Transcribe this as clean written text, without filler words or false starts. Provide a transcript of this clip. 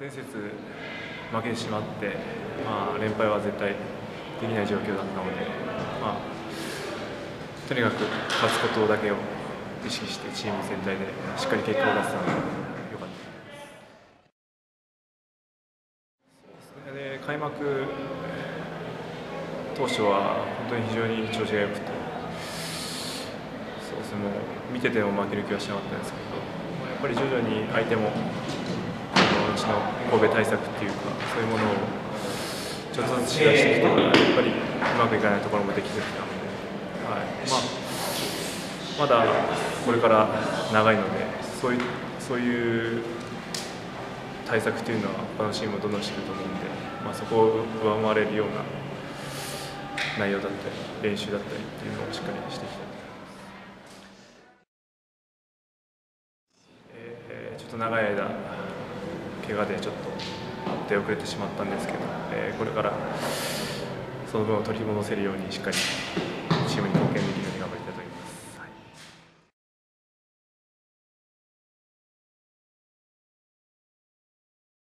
前節負けてしまって、連敗は絶対できない状況だったので、とにかく勝つことだけを意識してチーム全体でしっかり結果を出せたので良かったです。で開幕当初は本当に非常に調子が良くて、もう見てても負ける気はしなかったんですけど、やっぱり徐々に相手もうちの神戸対策っていうか、そういうものをちょっとずつ試してきてから、やっぱりうまくいかないところもできてきたので、まだこれから長いので、そういう対策というのは他のチームもどんどんしてくると思うので、そこを上回れるような内容だったり練習だったりっていうのをしっかりしていきたいと思います。ちょっと長い間怪我でちょっと出遅れてしまったんですけど、これからその分を取り戻せるようにしっかり